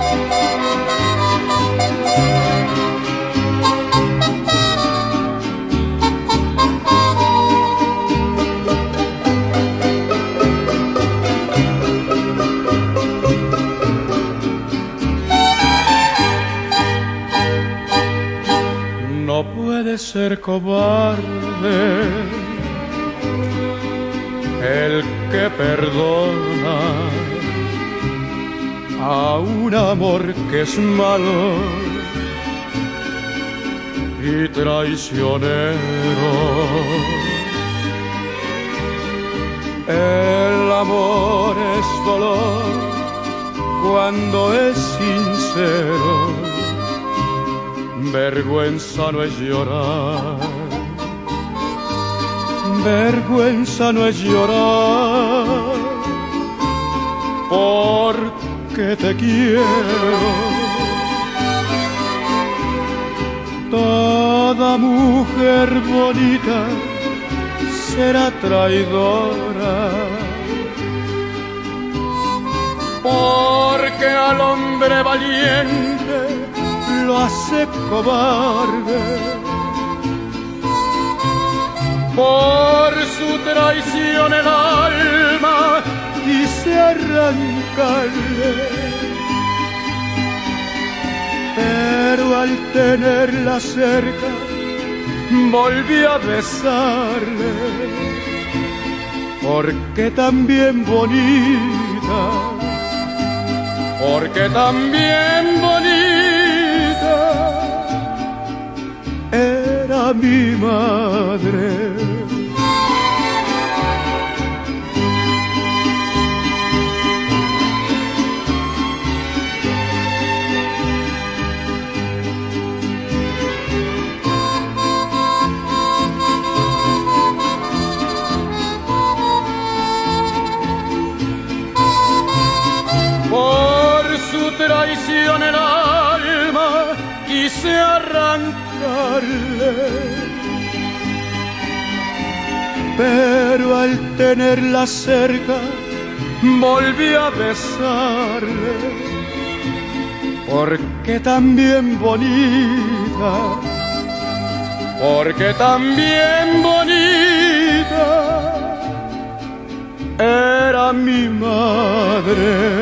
No puede ser cobarde el que perdona a un amor que es malo y traicionero. El amor es dolor cuando es sincero. Vergüenza no es llorar, vergüenza no es llorar, porque te quiero. Toda mujer bonita será traidora, porque al hombre valiente lo hace cobarde. Por su traición el alma quise arrancarle, pero al tenerla cerca volví a besarle, porque también bonita, porque también bonita era mi madre. Por su traición el alma quise arrancarle, pero al tenerla cerca volví a besarle, porque también bonita, porque también bonita era mi madre.